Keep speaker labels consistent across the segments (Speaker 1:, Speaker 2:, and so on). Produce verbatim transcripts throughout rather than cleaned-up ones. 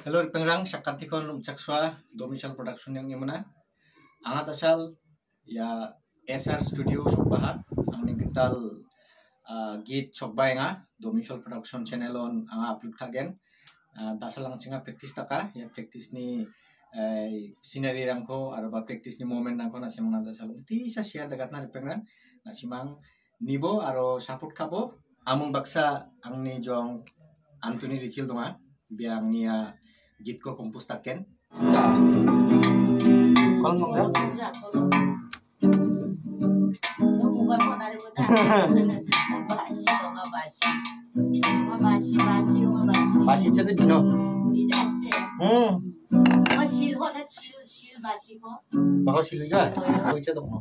Speaker 1: Hello pengrang sakatikon umcakswa domicial production yang mana angat asal ya S R Studio Sokbaha ang ningkital uh, git sokba nga domicial production channel on ang upload kagen uh, dasal lang singa practice taka ya practice ni uh, scenery rangko arba practice ni moment nangko na simang dasal ti sa share dagat na pengrang na simang nibo aro support kabo among baksa ang ni jong Anthony Richil donga biang niya git ko kompos taken ja kalau nggak
Speaker 2: ya kalau bukan mau dari buta basi dong basi basi basi dong basi
Speaker 1: masih jadi bino
Speaker 2: tidak sih
Speaker 1: hmm
Speaker 2: masih kok ada sil sil basi kok
Speaker 1: bakal sih juga kau itu dong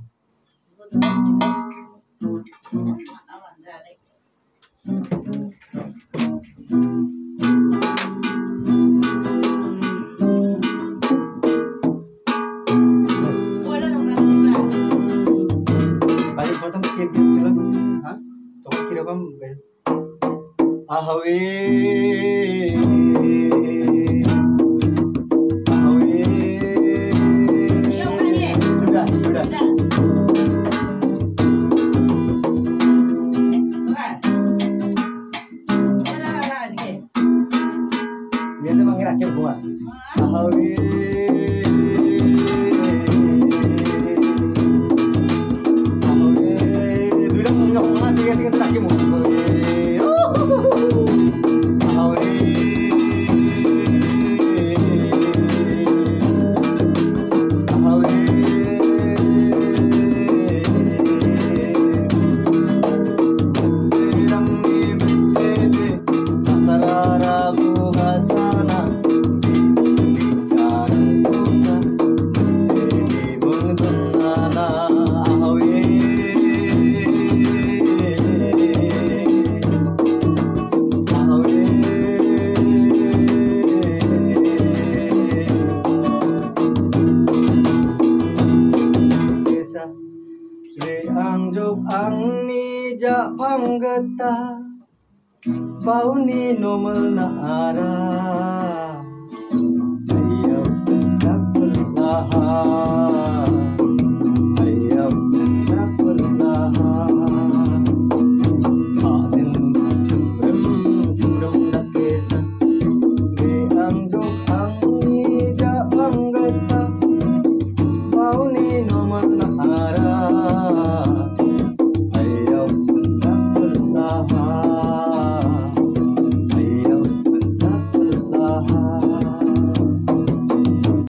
Speaker 1: Ahawe Ahawe
Speaker 2: iya udah
Speaker 1: sudah sudah biasa panggil akhir gua Ahawe Ahawe sudah ngomong ngomong tiga tiga terakhir mu Anjuk ang ni ja panggata pauni nomel na ara